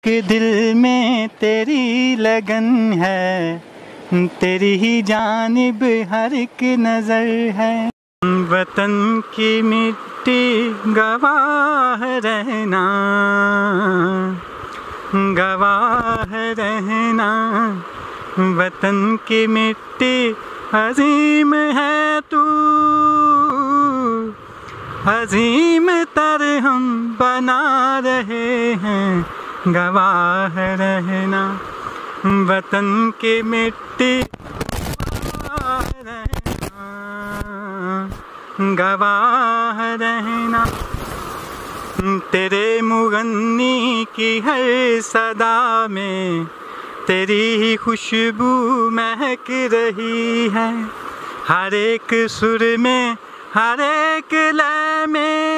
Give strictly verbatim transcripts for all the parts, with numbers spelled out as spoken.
कि दिल में तेरी लगन है, तेरी ही जानिब हर एक नजर है। वतन की मिट्टी गवाह रहना, गवाह रहना। वतन की मिट्टी अजीम है तू, अजीम तर हम बना रहे हैं, गवाह रहना। वतन की मिट्टी गवाह रहना, गवाह रहना। तेरे मुगन्नी की हर सदा में तेरी ही खुशबू महक रही है। हर एक सुर में, हर एक लय में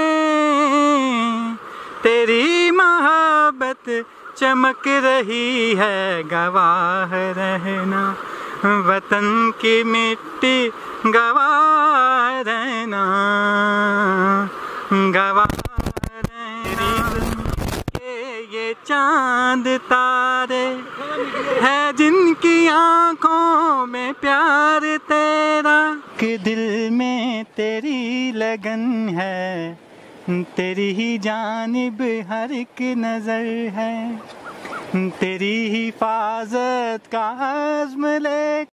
तेरी मोहब्बत चमक रही है, गवाह रहना। वतन की मिट्टी गवाह रहना, गवाह रहना। ये चांद तारे है जिनकी आँखों में प्यार तेरा, कि दिल में तेरी लगन है, तेरी ही जानिब हर एक नजर है। तेरी हिफाजत का अज़्म ले